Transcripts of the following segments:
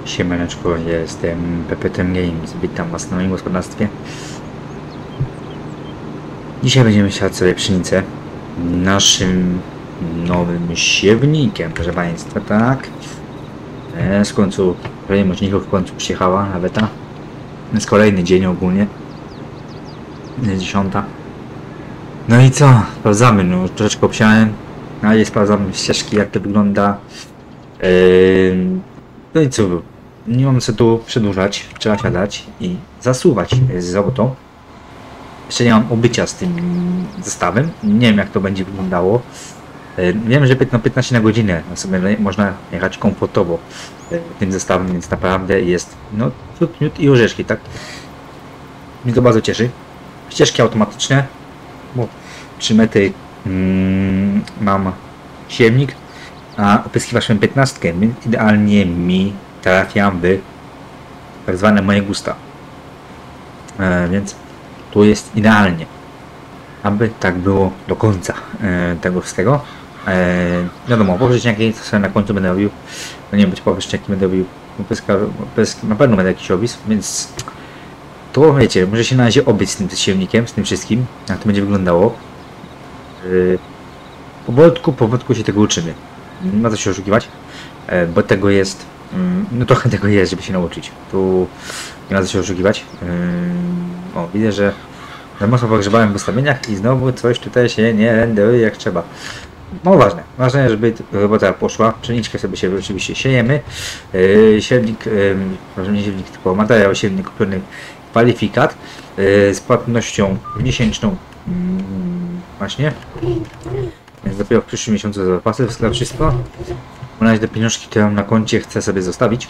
Siemaneczko, jestem PPTM Games, witam was na moim gospodarstwie. Dzisiaj będziemy siać sobie pszenicę naszym nowym siewnikiem, proszę państwa, tak. W końcu, kolejny możliwych w końcu przyjechała laweta. Jest kolejny dzień ogólnie. Jest 10. No i co? Sprawdzamy, no troszeczkę obsiałem, ale sprawdzam ścieżki, jak to wygląda. No i co? Nie mam co tu przedłużać, trzeba siadać i zasuwać z robotą. Jeszcze nie mam obycia z tym zestawem, nie wiem jak to będzie wyglądało. Wiem, że na 15 na godzinę sobie można jechać komfortowo tym zestawem, więc naprawdę jest no miód i orzeszki, tak? Mnie to bardzo cieszy. Ścieżki automatyczne, bo 3 metry mam siewnik, a opryskiwacz mam 15, więc idealnie mi trafia w tak zwane moje gusta. Więc tu jest idealnie, aby tak było do końca tego wszystkiego. Wiadomo, powierzchniaki to sobie na końcu będę robił, no nie wiem, być powierzchniaki będę robił, na pewno będę jakiś opis, więc to wiecie, może się na razie obyć z tym siewnikiem, z tym wszystkim, jak to będzie wyglądało. Powolutku się tego uczymy, nie ma co się oszukiwać, bo tego jest, no trochę tego jest, żeby się nauczyć, tu nie ma co się oszukiwać. O, widzę, że za mocno pogrzebałem w ustawieniach i znowu coś tutaj się nie renderuje jak trzeba. No ważne, żeby robota poszła. Pszeniczkę sobie się oczywiście siejemy. Siewnik, może nie siewnik, tylko materiał siewny kupiony, kwalifikat z płatnością miesięczną. Właśnie. Więc dopiero w przyszłym miesiącu zapasy, to wszystko. Na razie te pieniążki, które mam na koncie, chcę sobie zostawić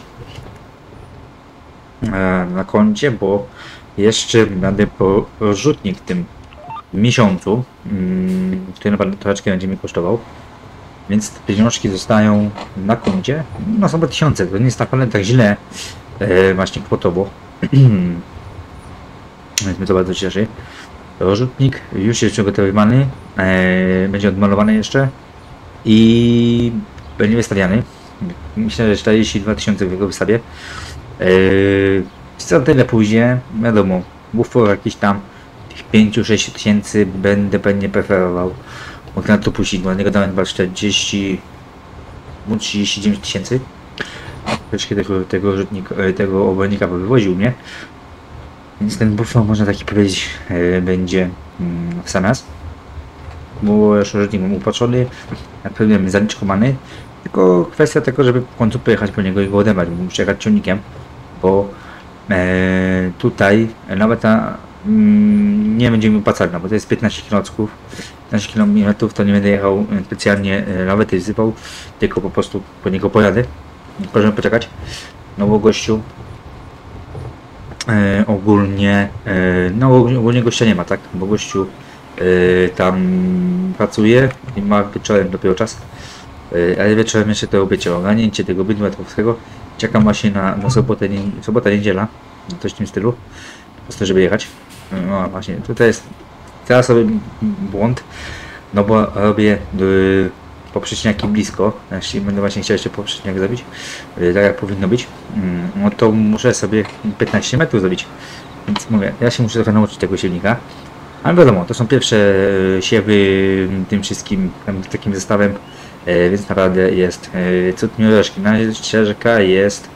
na koncie, bo jeszcze będę po rozrzutnik w tym miesiącu, który naprawdę troszeczkę będzie mi kosztował, więc te pieniążki zostają na koncie. No są 1000, to nie jest naprawdę tak źle właśnie kwotowo. Więc mnie to bardzo cieszy. Rozrzutnik już jest przygotowywany, będzie odmalowany jeszcze i będzie wystawiany. Myślę, że 42 000 w jego wystawie. Co tyle pójdzie, wiadomo, bufor jakiś tam tych 5-6 tysięcy będę pewnie preferował. Mogę na to puścić, bo niego dałem chyba 39 tysięcy. Troszkę tego obojnika wywoził mnie. Więc ten bufor, można taki powiedzieć, będzie w sam raz. Bo już różnik mam upatrzony, jak powiem zaliczkowany. Tylko kwestia tego, żeby w końcu pojechać po niego i go odebrać, bo muszę jechać ciągnikiem. Bo tutaj laweta nie będzie mi opłacalna, bo to jest 15 km, 15 km to nie będę jechał specjalnie lawety sypał, tylko po prostu po niego pojadę. Proszę poczekać, no bo gościu ogólnie gościa nie ma, tak, bo gościu tam pracuje i ma wieczorem dopiero czas, ale wieczorem jeszcze to obycie, ogarnięcie tego bydła łatwowskiego. Czekam właśnie na sobotę, niedziela, coś w tym stylu, po prostu żeby jechać. No właśnie, tutaj jest teraz sobie błąd, no bo robię poprzeczniaki blisko, jeśli będę właśnie chciał jeszcze poprzeczniak zrobić, tak jak powinno być, no to muszę sobie 15 metrów zrobić, więc mówię, ja się muszę trochę nauczyć tego siewnika, ale wiadomo, to są pierwsze siewy tym wszystkim, takim zestawem. Więc naprawdę jest cud miłości. Na razie ścieżka jest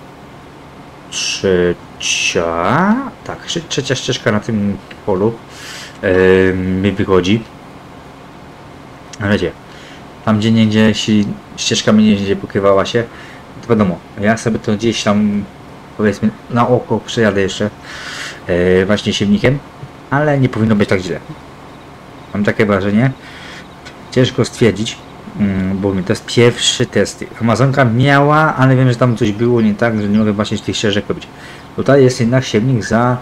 trzecia ścieżka na tym polu mi wychodzi. Ale wiecie, tam gdzie nie jeśli ścieżka mi nie pokrywała się, to wiadomo, ja sobie to gdzieś tam powiedzmy na oko przejadę jeszcze właśnie siewnikiem, ale nie powinno być tak źle. Mam takie wrażenie, ciężko stwierdzić. Bo mi to jest pierwszy test. Amazonka miała, ale wiem, że tam coś było nie tak, że nie mogę właśnie tych ścieżek robić. Tutaj jest jednak siewnik za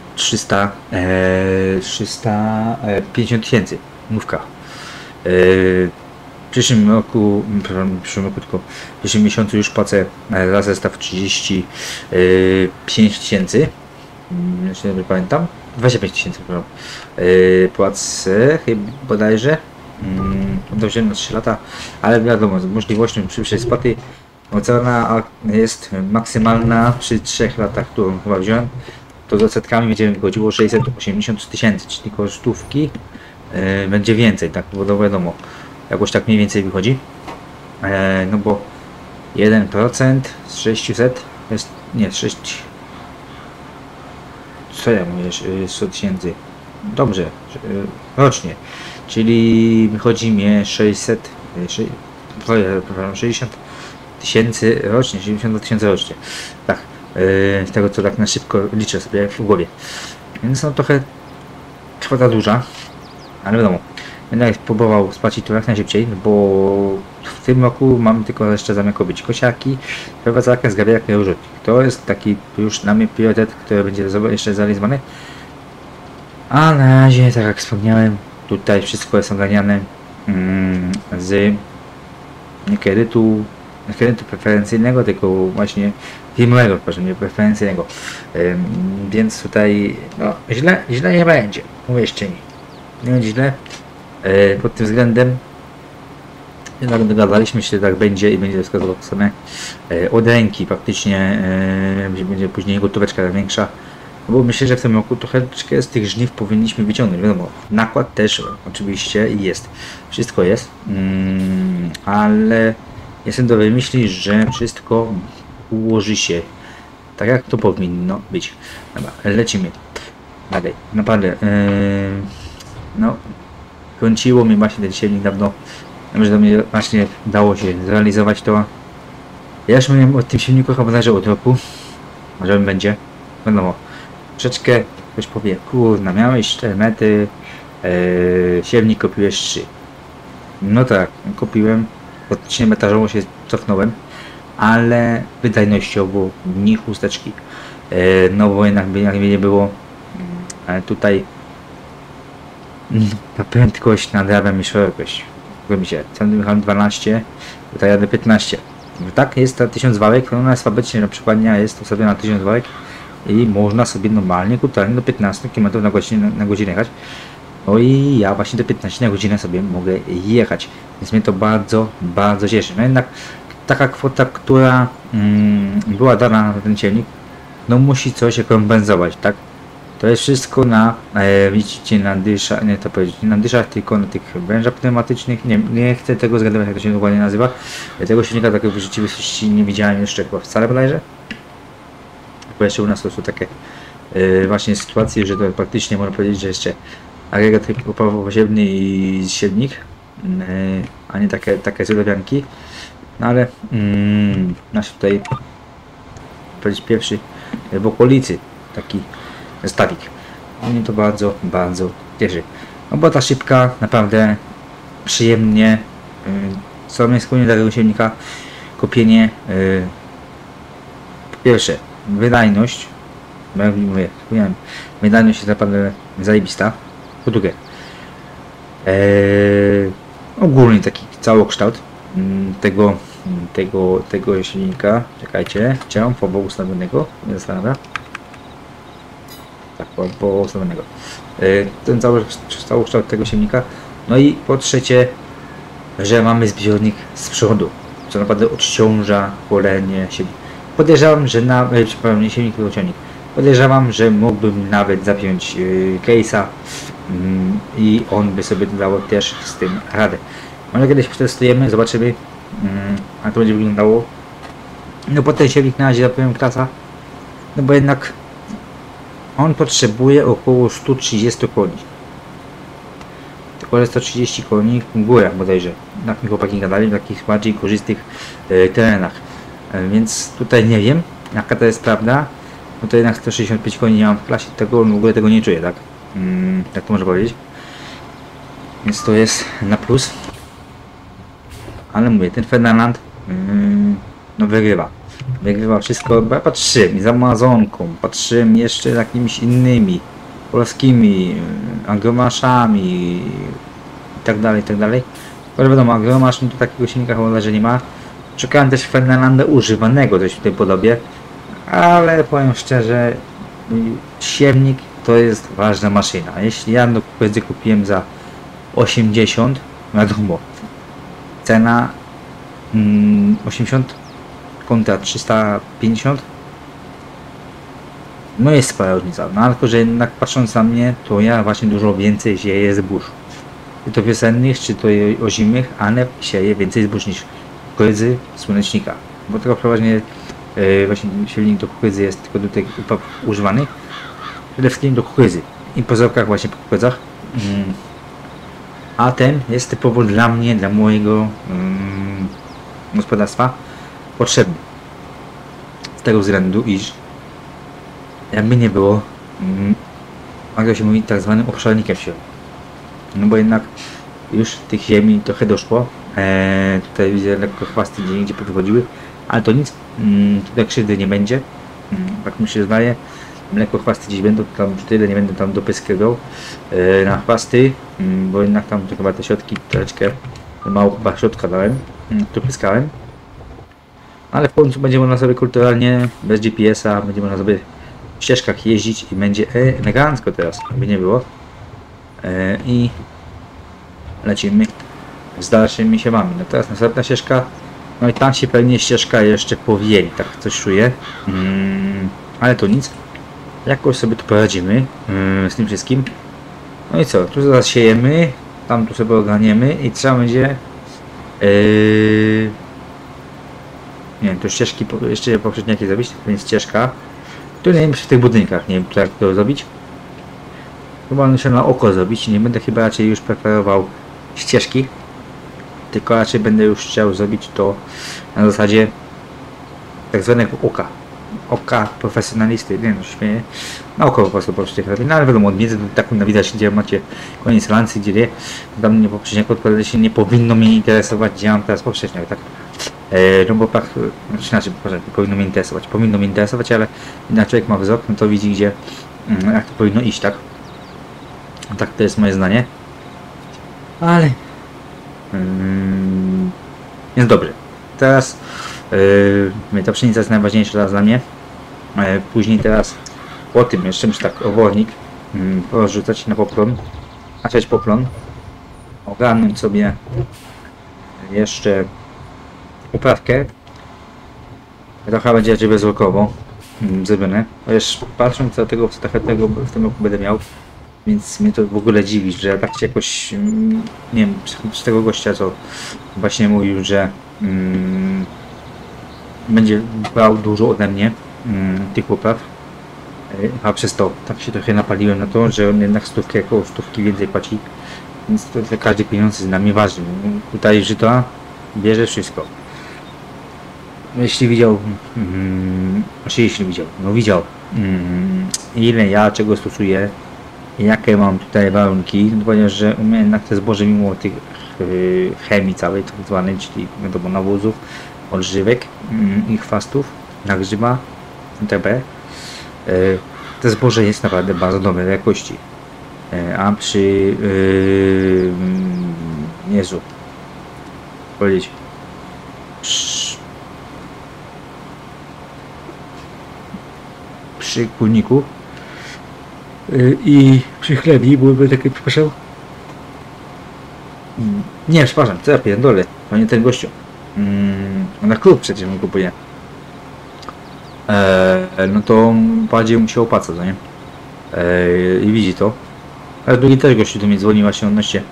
350 tysięcy. Mówka. W przyszłym roku, tylko w przyszłym miesiącu już płacę za zestaw 35 tysięcy. Jeśli dobrze pamiętam. 25 tysięcy płacę chyba bodajże. To wziąłem na 3 lata, ale wiadomo, z możliwością szybszej spłaty Cena jest maksymalna przy 3 latach, którą chyba wziąłem. To z odsetkami będzie wychodziło 680 tysięcy, czyli kosztówki będzie więcej, tak, bo to wiadomo, jakoś tak mniej więcej wychodzi. No bo 1% z 600 jest, nie, 6, co ja mówię, 100 tysięcy, dobrze, rocznie, czyli wychodzi mi 60 tysięcy rocznie, 70 tysięcy rocznie, tak, z tego co tak na szybko liczę sobie w głowie, więc no trochę kwota duża, ale wiadomo, będę próbował spłacić to jak najszybciej, bo w tym roku mam tylko jeszcze zamiar kupić kosiarki, prowadzarkę, zgrabiarkę i użytnik. To jest taki już dla mnie priorytet, który będzie jeszcze zrealizowany. A na razie, tak jak wspomniałem, tutaj wszystko jest ogarniane z kredytu preferencyjnego, tylko właśnie firmowego, proszę, nie preferencyjnego. Więc tutaj no, źle nie będzie, uwierzcie mi. Nie będzie źle. Pod tym względem jednak dogadaliśmy się, że tak będzie i będzie wskazywał same od ręki praktycznie, będzie później gotóweczka większa, bo myślę, że w tym roku troszeczkę z tych żniw powinniśmy wyciągnąć. Wiadomo, nakład też oczywiście jest, wszystko jest, ale jestem dobrej myśli, że wszystko ułoży się tak, jak to powinno być. Dobra, lecimy dalej. Naprawdę, no, kręciło mnie właśnie ten silnik dawno, że do mnie właśnie dało się zrealizować to. Ja już mówiłem o tym silniku chyba bodajże od roku, może będzie, wiadomo, troszeczkę ktoś powie, kurna, miałeś 4 metry, silnik kupiłeś 3. No tak, kupiłem, faktycznie metrażowo się cofnąłem, ale wydajnościowo nie chusteczki. No bo jednak nie było, ale tutaj ta prędkość nadrabia mi szerokość. Mi się, tam jechałem 12, tutaj jadę 15. Tak, jest ta 1000 wałek, ona jest fabycznie na przykład jest ustawiona na 1000 wałek i można sobie normalnie kulturalnie do 15 km na godzinę jechać. No i ja właśnie do 15 na godzinę sobie mogę jechać, więc mnie to bardzo cieszy. No jednak taka kwota, która była dana na ten silnik, no musi coś rekompensować, tak? To jest wszystko na, widzicie, na dyszach, nie to powiedzieć, nie na dyszach, tylko na tych wężach pneumatycznych. Nie chcę tego zgadywać, jak to się dokładnie nazywa. Tego silnika takiego w rzeczywistości nie widziałem jeszcze chyba wcale bodajże. Bo jeszcze u nas to są takie właśnie sytuacje, że to praktycznie można powiedzieć, że jeszcze agregat opałowo-ziemny i silnik, a nie takie zlewianki. No ale nasz tutaj powiedzieć pierwszy w okolicy taki stawik. Mnie to bardzo cieszy. No bo ta szybka naprawdę przyjemnie, co mnie skłoniło do tego silnika, kupienie, po pierwsze wydajność, bo jak mówię, wydajność jest naprawdę zajebista. Po drugie ogólnie taki całokształt tego silnika. Czekajcie, chciałem po ustawionego, nie zastanawia. Tak, po ustawionego. Ten całokształt tego silnika. No i po trzecie, że mamy zbiornik z przodu, co naprawdę odciąża cholernie silnik. Podejrzewam, że przepraszam, nie silnik, tylko ciągnik. Podejrzewam, że mógłbym nawet zapiąć case'a i on by sobie dawał też z tym radę. Może kiedyś przetestujemy, zobaczymy, jak to będzie wyglądało. No po ten silnik na razie zapowiem klasa, no bo jednak on potrzebuje około 130 koni. Tylko 130 koni w górach bodajże. Tak mi chłopaki gadali, w takich bardziej korzystnych terenach. Więc tutaj nie wiem, jaka to jest prawda. No to jednak 165 koni nie mam w klasie, tego w ogóle tego nie czuję, tak? Tak to można powiedzieć. Więc to jest na plus. Ale mówię, ten Ferdynand no wygrywa. Wygrywa wszystko, bo ja patrzyłem z Amazonką, patrzyłem jeszcze jakimiś innymi polskimi agromaszami i tak dalej, Ale wiadomo, agromasz to takiego silnika chyba, że nie ma. Szukałem też Ferdynanda używanego, coś w tej podobie, ale powiem szczerze, siewnik to jest ważna maszyna. Jeśli ja kupiłem za 80, wiadomo, cena 80 kontra 350. No jest spora różnica, no tylko że jednak patrząc na mnie, to ja właśnie dużo więcej sieję zbóż. Czy to wiosennych, czy to ozimych, ale sieję więcej zbóż niż kukurydzy, słonecznika. Bo tylko przeważnie właśnie silnik do kukurydzy jest tylko do tych upraw używany. Przede wszystkim do kukurydzy i po zrokach właśnie po kukurydzach. A ten jest typowo dla mnie, dla mojego gospodarstwa potrzebny. Z tego względu, iż jakby nie było, jak to się mówi, tak zwanym obszarnikiem się. No bo jednak już tych ziemi trochę doszło. Tutaj widzę lekko chwasty gdzie indziej wychodziły, ale to nic, tutaj krzywdy nie będzie. Tak mi się zdaje. Mleko chwasty gdzieś będą, tam tyle nie będę tam dopyskiwał na chwasty, bo jednak tam to chyba te środki troszeczkę mało chyba środka dałem, dopyskałem. Ale w końcu będzie można sobie kulturalnie, bez GPS-a, będzie można sobie w ścieżkach jeździć i będzie elegancko teraz, by nie było. I lecimy z dalszymi siemami. No teraz następna ścieżka, no i tam się pewnie ścieżka jeszcze powieli, tak coś czuję. Ale to nic. Jakoś sobie tu poradzimy z tym wszystkim. No i co, tu zaraz siejemy, tam tu sobie ogarniemy i trzeba będzie nie wiem, to ścieżki jeszcze poprzednie jakie zrobić, to jest ścieżka. Tu nie wiem, w tych budynkach, nie wiem jak to zrobić. Chyba muszę na oko zrobić, nie będę chyba raczej już preferował ścieżki, tylko raczej będę już chciał zrobić to na zasadzie tak zwanego oka profesjonalisty, nie wiem, śmieję, na oko po prostu robię, no ale wiadomo, od między taką na widać, gdzie macie koniec lancy, gdzie nie, tam mnie poprzedniak odpowiada się, nie powinno mnie interesować, gdzie mam teraz poprzedniak, tak? No bo tak, znaczy, powinno mnie interesować, ale jednak człowiek ma wzrok, no to widzi, gdzie, jak to powinno iść, tak? Tak to jest moje zdanie, ale jest dobry. Teraz ta pszenica jest najważniejsza teraz dla mnie. Później teraz po tym jeszcze muszę tak obornik rozrzucać na poplon, naciąć poplon, ogarnąć sobie jeszcze uprawkę. Trochę będzie raczej bezrokowo zrobione. Chociaż patrząc na tego, co trochę tego w tym roku będę miał, więc mnie to w ogóle dziwi, że ja tak się jakoś, nie wiem, z tego gościa, co właśnie mówił, że będzie brał dużo ode mnie tych upraw, a przez to tak się trochę napaliłem na to, że on jednak około stówki więcej płaci, więc to każdy pieniądz jest dla mnie ważny. Tutaj żyta bierze wszystko. Jeśli widział, ile ja czego stosuję, jakie mam tutaj warunki, no ponieważ że u mnie jednak te zboże mimo tych chemii całej tak zwanej, czyli wiadomo nawozów, odżywek i chwastów, nagrzyba itp. To zboże jest naprawdę bardzo dobrej jakości. A przy Jezu powiedzieć przy kulniku i przy chlebi byłyby takie, przepraszam, nie, przepraszam, co ja pierdolę, to nie ten gościu, na klub przecież on kupuje, no to bardziej mu się opłaca, no nie, i widzi to, ale drugi też gościu do mnie dzwonił właśnie odnośnie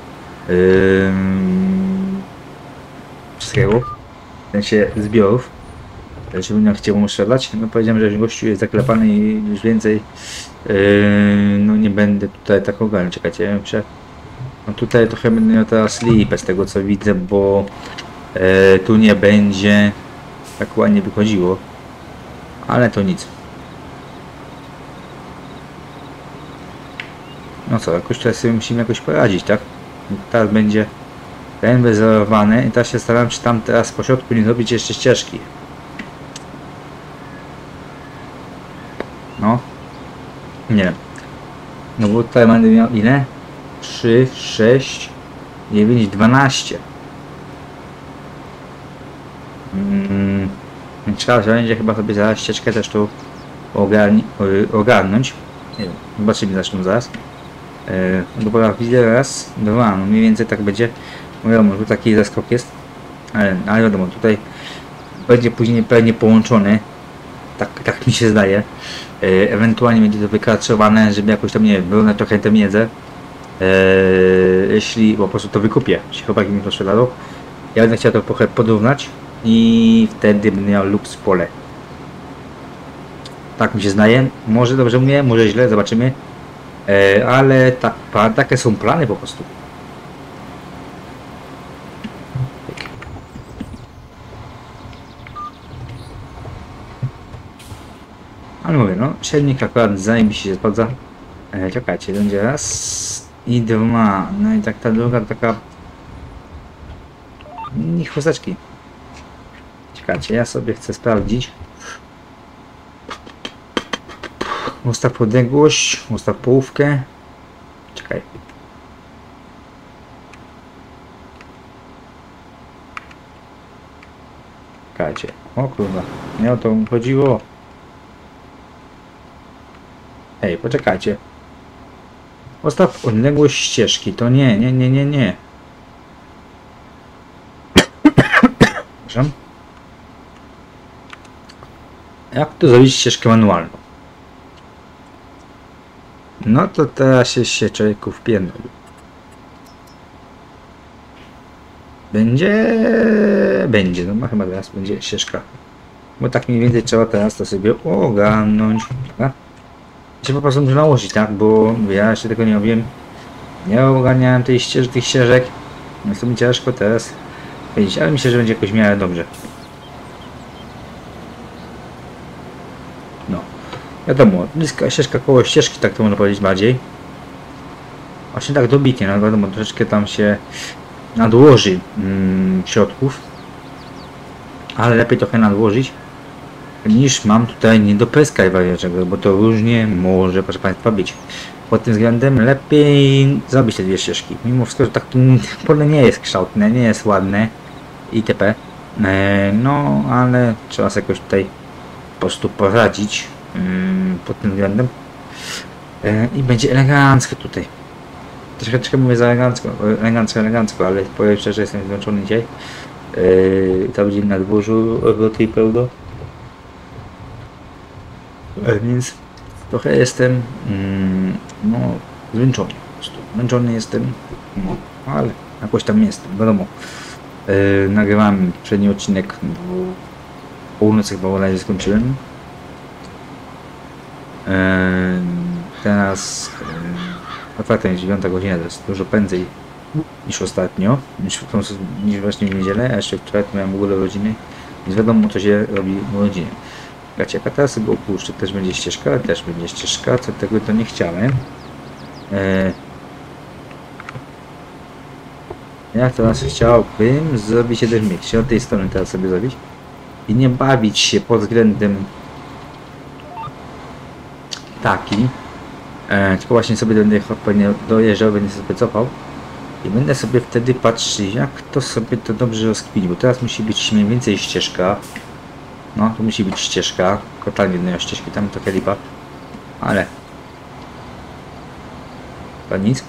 wszystkiego, w sensie zbiorów, czy bym chciał mu strzelać, no powiedziałem, że gościu jest zaklepany i już więcej no nie będę tutaj tak ogarniał, czekajcie, no tutaj trochę będę miał teraz lipę z tego co widzę, bo tu nie będzie tak ładnie wychodziło, ale to nic. No co, jakoś teraz sobie musimy jakoś poradzić, tak? Teraz będzie ten wyzerowany i teraz się staram, czy tam teraz po środku nie zrobić jeszcze ścieżki. No. Nie wiem. No bo tutaj będę miał ile? 3, 6, 9, 12. Trzeba będzie chyba sobie zaraz ścieżkę też tu ogarnąć. Nie wiem, zobaczymy zresztą zaraz. Dobra, widzę raz, dwa, no mniej więcej tak będzie. No wiadomo, tu taki zaskok jest. Ale wiadomo, tutaj będzie później pewnie połączone. Tak mi się zdaje. Ewentualnie będzie to wykarczowane, żeby jakoś tam, nie wiem, wyrównać trochę tę miedzę. Jeśli po prostu to wykupię, jeśli chłopaki mi to sprzedają, ja będę chciał to trochę porównać i wtedy będę miał lub pole. Tak mi się zdaje. Może dobrze mówię, może źle, zobaczymy. Ale takie są plany po prostu. Ale mówię, no, silnik akurat zajebiście się sprawdza. Czekajcie, będzie raz i dwa. No i tak ta druga taka... I chusteczki. Czekajcie, ja sobie chcę sprawdzić. Ustaw odległość, ustaw połówkę. Czekaj. Czekajcie. O kurwa, nie o to chodziło. Ej, poczekajcie. Ustaw odległość ścieżki. To nie. Przepraszam. Jak to zrobić ścieżkę manualną? No to teraz się człowieku wpierdolił. Będzie, no chyba teraz będzie ścieżka. Bo tak mniej więcej trzeba teraz to sobie ogarnąć. Tak? Się po prostu muszę nałożyć, tak? Bo ja jeszcze tego nie robiłem. Nie ogarniałem tych ścieżek. Jest to mi ciężko teraz wiedzieć, ale myślę, że będzie jakoś w miarę dobrze. No. Wiadomo, bliska ścieżka koło ścieżki, tak to można powiedzieć bardziej. Właśnie tak dobitnie, no wiadomo, troszeczkę tam się nadłoży środków. Ale lepiej trochę nadłożyć niż mam tutaj nie dopyskać wariaczego, bo to różnie może, proszę Państwa, być. Pod tym względem lepiej zrobić te dwie ścieżki. Mimo wszystko, że tak pole nie jest kształtne, nie jest ładne itp. No, ale trzeba sobie jakoś tutaj po prostu poradzić pod tym względem. I będzie elegancko tutaj. Troszeczkę mówię za elegancko, ale powiem szczerze, że jestem zmęczony dzisiaj. Cały dzień na dworzu roboty i pełno. Więc trochę jestem no, zmęczony po prostu. Zmęczony jestem, no, ale jakoś tam jestem, wiadomo. Nagrywałem przedni odcinek, północy chyba bodajże skończyłem. Teraz faktem jest 9 godzina, to jest dużo prędzej niż ostatnio, niż właśnie w niedzielę, a jeszcze wczoraj miałem w ogóle rodziny, więc wiadomo co się robi w rodzinie. Słuchajcie, jak teraz sobie opuszczę, też będzie ścieżka, co tego to nie chciałem. Ja teraz chciałbym zrobić jeden mix, od tej strony teraz sobie zrobić i nie bawić się pod względem taki, tylko właśnie sobie będę dojeżdżał, będę sobie cofał i będę sobie wtedy patrzyć, jak to sobie to dobrze rozkminić, bo teraz musi być mniej więcej ścieżka. No, tu musi być ścieżka, totalnie jednej ścieżki, tam trochę lipa, ale to nic.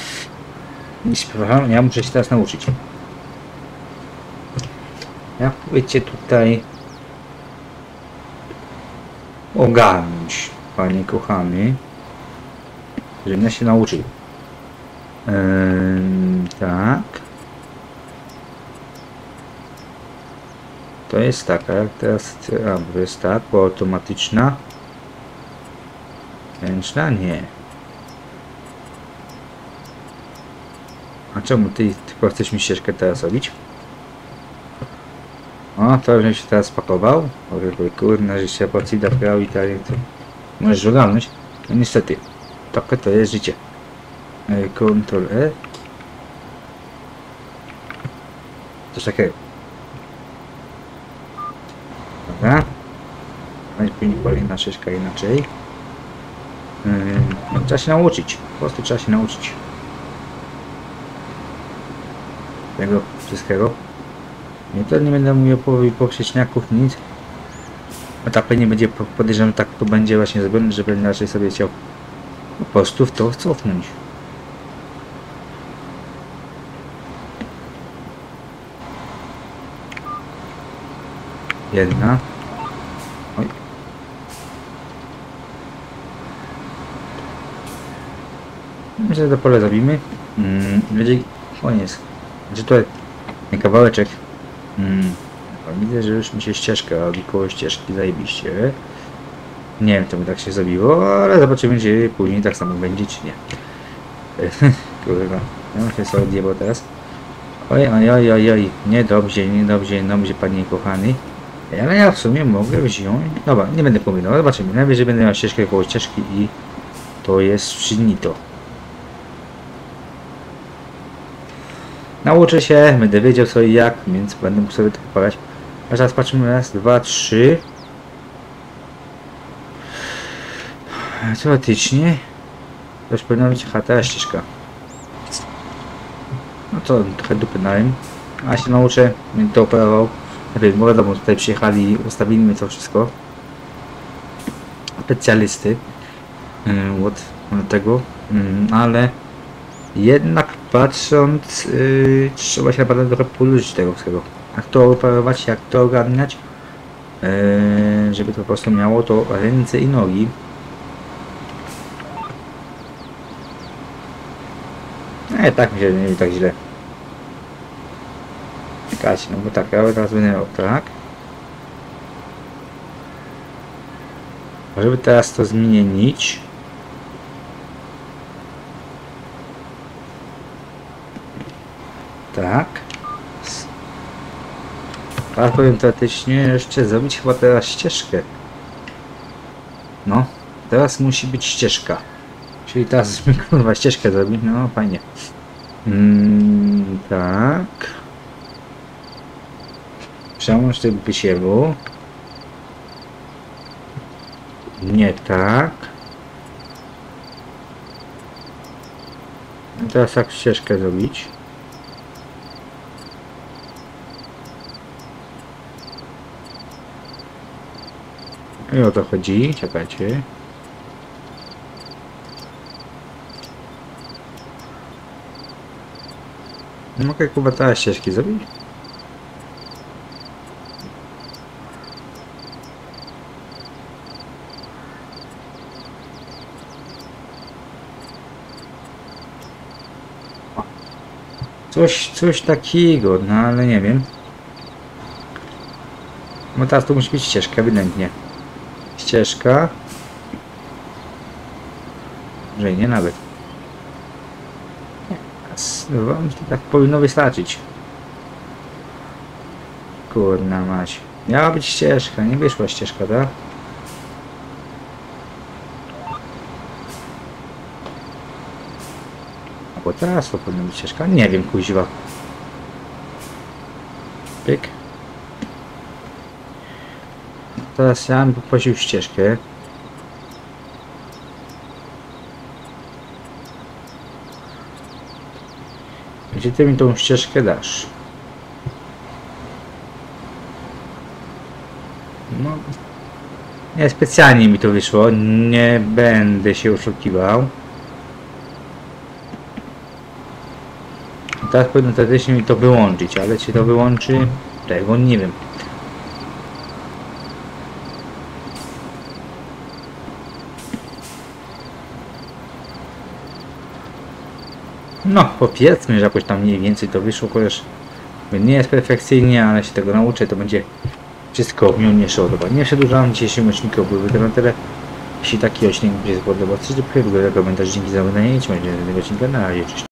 Ja muszę się teraz nauczyć. Jak wiecie tutaj ogarnąć, panie kochany, żebym ja się nauczył. Tak. To jest taka, jak teraz, to jest tak, bo automatyczna. Ręczna? Nie. A czemu ty tylko chcesz mi ścieżkę teraz robić? O, to żebym się teraz spakował. Oj, kurna, że się pocida wgrał i tak, to możesz ogarnąć. No niestety, takie to jest życie. Ctrl E. Coś takiego. Dobra. Będzie kolejna ścieżka inaczej. Trzeba się nauczyć. Po prostu trzeba się nauczyć. Tego wszystkiego. Nie, to nie będę mówił po wcześniaków nic. A tak pewnie będzie, podejrzewam, tak to będzie właśnie zrobione, że będę raczej sobie chciał po prostu w to cofnąć. Jedna. Oj. Myślę, że to pole zrobimy. Będzie koniec. Znaczy tutaj kawałeczek. Widzę, że już mi się ścieżka robi koło ścieżki, zajebiście. Nie wiem, to by tak się zrobiło, ale zobaczymy, czy później tak samo będzie, czy nie. Kurwa, ja się sobie odjebał teraz. Oj, niedobrze, panie kochany. Ale ja w sumie mogę wziąć... Dobra, nie będę kombinował, zobaczymy. Najwyżej będę miał ścieżkę koło ścieżki i to jest finito. Nauczę się, będę wiedział co i jak, więc będę mógł sobie to poprawiać. A teraz patrzymy, raz, dwa, trzy. Teoretycznie to już powinna być ta ścieżka. No to trochę dupy dałem. A się nauczę, będę to operował. Najpierw, bo wiadomo, tutaj przyjechali i ustawili mi to wszystko. Specjalisty od tego, ale jednak patrząc, trzeba się naprawdę trochę poluźnić tego wszystkiego. Jak to operować, jak to ogarniać, żeby to po prostu miało to ręce i nogi. Tak mi się nie tak źle. Czekajcie, no bo tak, ja teraz będę miał tak. Żeby teraz to zmienić. Tak. Teraz powiem teoretycznie jeszcze zrobić chyba teraz ścieżkę. No, teraz musi być ścieżka. Czyli teraz kurwa ścieżkę zrobić, no fajnie. Tak. Przełącz tego wysiewu. Nie tak. No teraz tak ścieżkę zrobić. I o to chodzi, czekajcie. Mogę chyba teraz ścieżki zrobić? Coś takiego, no ale nie wiem. No teraz tu musi być ścieżka, ewidentnie. Ścieżka. Że nie nawet. Wam to tak powinno wystarczyć. Kurna mać. Miała być ścieżka, nie wyszła ścieżka, tak? A bo teraz to powinna być ścieżka? Nie wiem, kuźwa. Pyk. Teraz ja bym poprosił ścieżkę. Gdzie ty mi tą ścieżkę dasz? No, nie specjalnie mi to wyszło, nie będę się oszukiwał. Teraz powinno teoretycznie mi to wyłączyć, ale czy to wyłączy? Tego nie wiem. No, powiedzmy, że jakoś tam mniej więcej to wyszło, chociaż nie jest perfekcyjnie, ale się tego nauczę, to będzie wszystko w nią nie szło. Nie przedłużałem dzisiejszym odcinku, były to na tyle. Jeśli taki odcinek mi się spodobał, coś do komentarz, dzięki za oglądanie, będzie do tego odcinka, na razie, cześć.